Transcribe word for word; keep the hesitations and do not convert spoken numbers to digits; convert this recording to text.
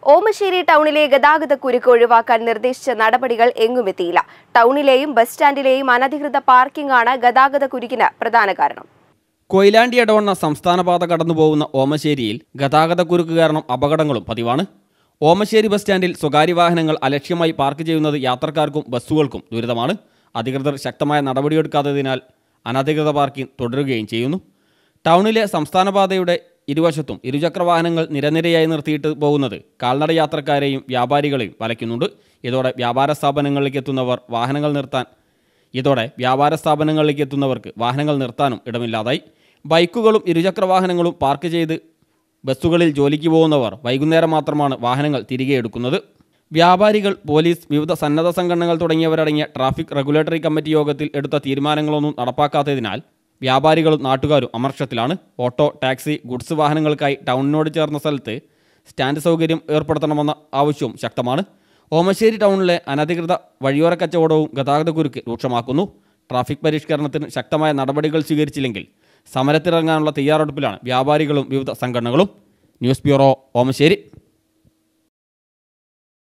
ഓമശ്ശേരി ടൗണിലെ ഗതാഗതക്കുരുക്ക് ഒഴിവാക്കാൻ നിർദ്ദേശിച്ച നടപടികൾ എങ്ങുമെത്തിയില്ല. ടൗണിലെയും ബസ് സ്റ്റാൻഡിലെയും അനധികൃത പാർക്കിംഗ് ആണ് ഗതാഗതക്കുരുക്കിന് പ്രധാന കാരണം. കൊയിലാണ്ടി ഇടവണ്ണ സംസ്ഥാനപാത കടന്നുപോകുന്ന ഓമശ്ശേരിയിൽ ഗതാഗതക്കുരുക്ക് കാരണം അപകടങ്ങളും പതിവാണ്. ഓമശ്ശേരി ബസ് സ്റ്റാൻഡിൽ സ്വകാര്യ വാഹനങ്ങൾ അലക്ഷ്യമായി പാർക്ക് ചെയ്യുന്നത് യാത്രക്കാർക്കും ബസ്സുകൾക്കും ദുരിതമാണ്. അധികൃതർ ശക്തമായ നടപടിയെടുക്കാത്തതിനാൽ അനധികൃത പാർക്കിംഗ് തുടരുകയും ചെയ്യുന്നു. ടൗണിലെ സംസ്ഥാനപാതയുടെ ഇരുവശത്തും ഇരുചക്ര വാഹനങ്ങൾ നിരനിരയായി നിർത്തിയിട്ട് പോകുന്നത് കാൽനട യാത്രക്കാരെയും വ്യാപാരികളെയും വലയ്ക്കുന്നുണ്ട്. ഇതോടെ വ്യാപാര സ്ഥാപനങ്ങളിലേക്ക് എത്തുന്നവർ വാഹനങ്ങൾ നിർത്താൻ ഇതോടെ വ്യാപാര സ്ഥാപനങ്ങളിലേക്ക് എത്തുന്നവർക്ക് വാഹനങ്ങൾ നിർത്താനും ഇടമില്ലാതായി. ബൈക്കുകളും ഇരുചക്ര വാഹനങ്ങളും പാർക്ക് ചെയ്ത് ബസ്സുകളിൽ ജോലിക്ക് പോകുന്നവർ വൈകുന്നേരം മാത്രമാണ് വാഹനങ്ങൾ തിരികെ എടുക്കുന്നത്. വ്യാപാരികൾ, പോലീസ്, വിവിധ സന്നദ്ധ സംഘടനകൾ തുടങ്ങിയവരടങ്ങിയ ട്രാഫിക് റെഗുലേറ്ററി കമ്മിറ്റി യോഗത്തിൽ എടുത്ത തീരുമാനങ്ങളൊന്നും നടപ്പാക്കാത്തതിനാൽ വ്യാപാരികളും നാട്ടുകാരും അമർഷത്തിലാണ്. ഓട്ടോ, ടാക്സി, ഗുഡ്സ് വാഹനങ്ങൾക്കായി ടൗണിനോട് ചേർന്ന സ്ഥലത്ത് സ്റ്റാൻഡ് സൗകര്യം ഏർപ്പെടുത്തണമെന്ന ആവശ്യവും ശക്തമാണ്. ഓമശ്ശേരി ടൗണിലെ അനധികൃത വഴിയോര കച്ചവടവും ഗതാഗതക്കുരുക്ക് രൂക്ഷമാക്കുന്നു. ട്രാഫിക് പരിഷ്കരണത്തിന് ശക്തമായ നടപടികൾ സ്വീകരിച്ചില്ലെങ്കിൽ സമരത്തിലിറങ്ങാനുള്ള തയ്യാറെടുപ്പിലാണ് വ്യാപാരികളും വിവിധ സംഘടനകളും. News bureau, Omassery.